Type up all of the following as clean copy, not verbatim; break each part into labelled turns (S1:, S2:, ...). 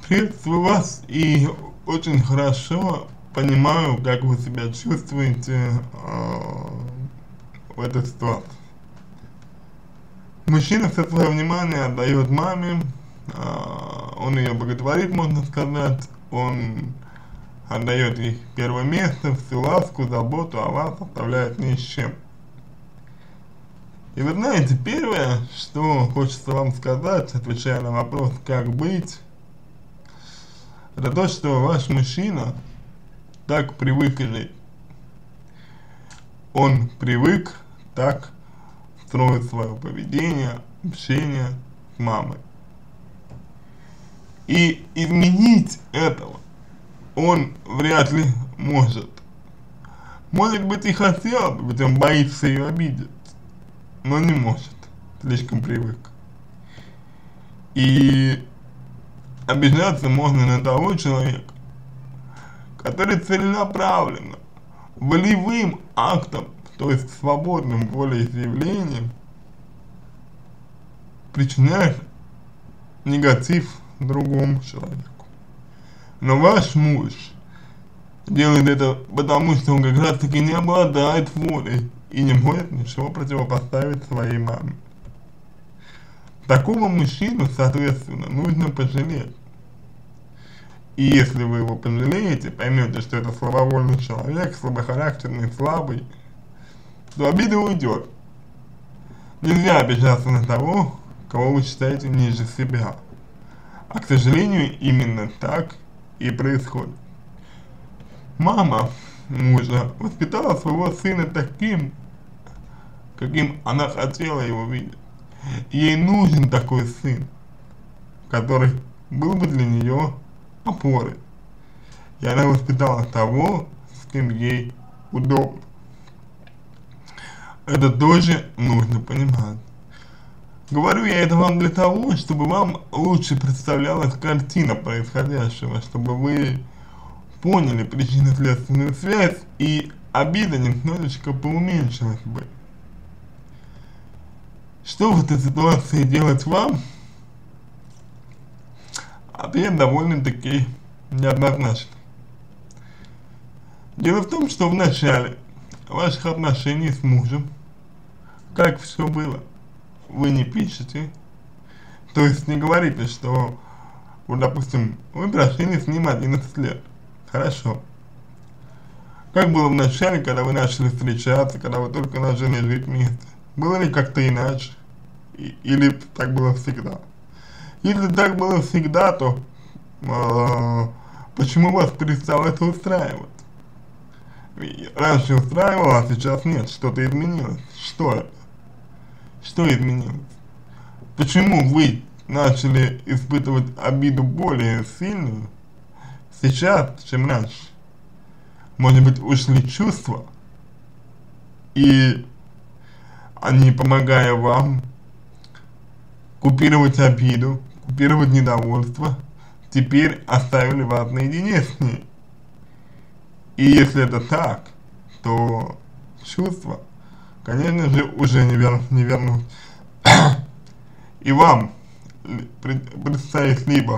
S1: Приветствую вас и очень хорошо понимаю, как вы себя чувствуете в этой ситуации. Мужчина все свое внимание отдает маме, он ее боготворит, можно сказать, он отдает ей первое место, всю ласку, заботу о вас оставляет ни с чем. И вы знаете, первое, что хочется вам сказать, отвечая на вопрос, как быть, это то, что ваш мужчина так привык жить. Он привык так строить свое поведение, общение с мамой. И изменить этого он вряд ли может. Может быть и хотел, ведь он боится ее обидеть, но не может, слишком привык. И обижаться можно на того человека, который целенаправленно, волевым актом, то есть свободным волеизъявлением, причиняет негатив другому человеку. Но ваш муж делает это потому, что он как раз таки не обладает волей и не может ничего противопоставить своей маме. Такого мужчину, соответственно, нужно пожалеть. И если вы его пожалеете, поймете, что это слабовольный человек, слабохарактерный, слабый, то обида уйдет. Нельзя обижаться на того, кого вы считаете ниже себя. А, к сожалению, именно так и происходит. Мама мужа воспитала своего сына таким, каким она хотела его видеть. Ей нужен такой сын, который был бы для нее опорой. И она воспитала того, с кем ей удобно. Это тоже нужно понимать. Говорю я это вам для того, чтобы вам лучше представлялась картина происходящего, чтобы вы поняли причинно-следственную связь и обида немножечко поуменьшилась бы. Что в этой ситуации делать вам? Ответ довольно-таки неоднозначный. Дело в том, что в начале ваших отношений с мужем, как все было, вы не пишете, то есть не говорите, что, вот, допустим, вы прошли с ним 11 лет, хорошо. Как было в начале, когда вы начали встречаться, когда вы только начали жить вместе? Было ли как-то иначе? Или так было всегда? Если так было всегда, то почему вас перестало это устраивать? Раньше устраивало, а сейчас нет, что-то изменилось. Что это? Что изменилось? Почему вы начали испытывать обиду более сильную сейчас, чем раньше? Может быть, ушли чувства, и они, помогая вам купировать обиду, купировать недовольство, теперь оставили вас наедине с ней. И если это так, то чувства, конечно же, уже не вернут. И вам предстоит либо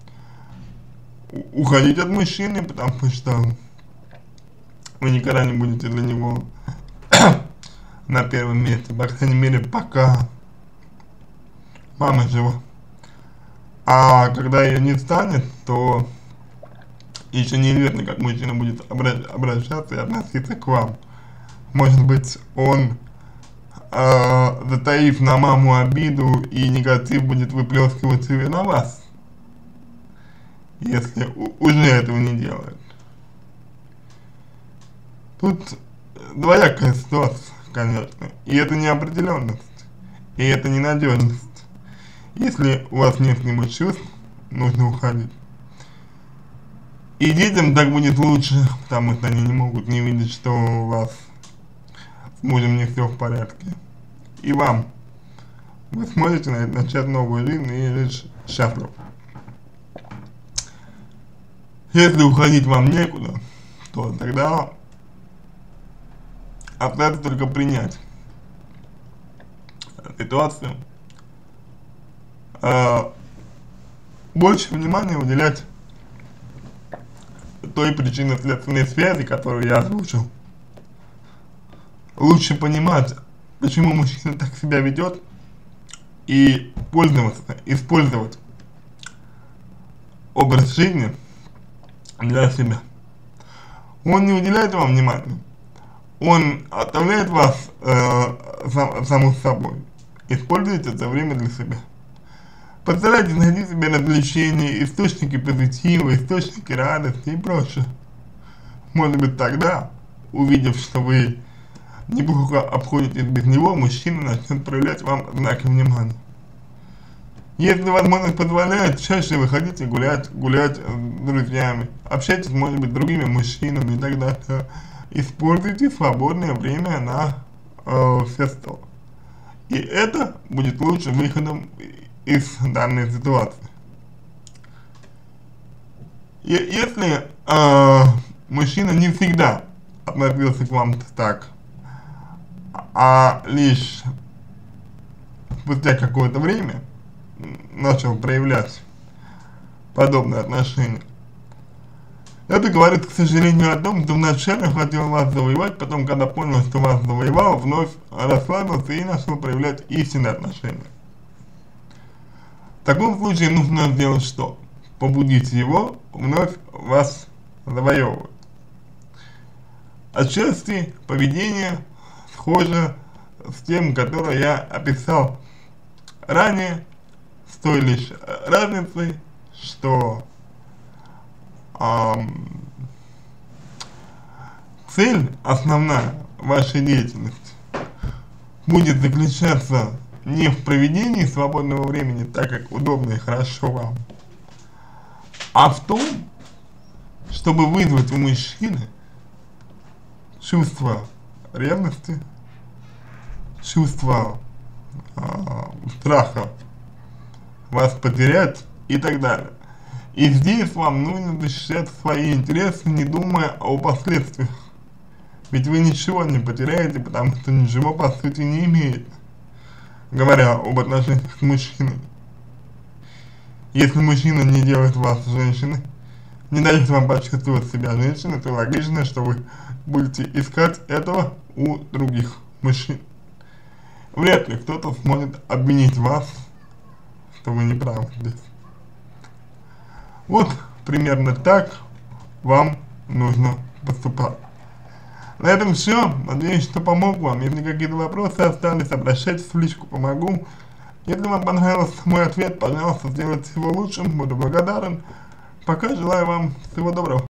S1: уходить от мужчины, потому что вы никогда не будете для него на первом месте, по крайней мере, пока мама жива. А когда ее не станет, то еще неизвестно, как мужчина будет обращаться и относиться к вам. Может быть, он, затаив на маму обиду и негатив, будет выплескивать ее на вас, если уже этого не делает. Тут двоякая ситуация, конечно, и это неопределенность, и это ненадежность. Если у вас нет к нему чувств, нужно уходить. И детям так будет лучше, потому что они не могут не видеть, что у вас с мужем не все в порядке. И вам. Вы сможете начать новую жизнь и жить счастливо. Если уходить вам некуда, то тогда остается только принять ситуацию, больше внимания уделять той причинно-следственной связи, которую я озвучил. Лучше понимать, почему мужчина так себя ведет, и использовать образ жизни для себя. Он не уделяет вам внимания, он оставляет вас саму собой. Используйте это время для себя. Постарайтесь найти себе развлечения, источники позитива, источники радости и прочее. Может быть, тогда, увидев, что вы неплохо обходитесь без него, мужчина начнет проявлять вам знаки внимания. Если возможность позволяет, чаще выходите гулять с друзьями, общайтесь, может быть, с другими мужчинами и так далее. Используйте свободное время на все 100. И это будет лучшим выходом из данной ситуации. Если мужчина не всегда относился к вам так, а лишь спустя какое-то время начал проявлять подобные отношения, это говорит, к сожалению, о том, что вначале хотел вас завоевать, потом, когда понял, что вас завоевал, вновь расслабился и начал проявлять истинные отношения. В таком случае нужно сделать что? Побудить его вновь вас завоевывать. Отчасти поведение схоже с тем, которое я описал ранее, с той лишь разницей, что цель основная вашей деятельности будет заключаться не в проведении свободного времени, так как удобно и хорошо вам, а в том, чтобы вызвать у мужчины чувство ревности, чувство страха вас потерять и так далее. И здесь вам нужно защищать свои интересы, не думая о последствиях. Ведь вы ничего не потеряете, потому что ничего по сути не имеете, говоря об отношениях с мужчиной. Если мужчина не делает вас женщиной, не дает вам почувствовать себя женщиной, то логично, что вы будете искать этого у других мужчин. Вряд ли кто-то сможет обвинить вас, что вы не правы здесь. Вот примерно так вам нужно поступать. На этом все. Надеюсь, что помог вам. Если какие-то вопросы остались, обращайтесь в личку, помогу. Если вам понравился мой ответ, пожалуйста, сделайте его лучшим. Буду благодарен. Пока желаю вам всего доброго.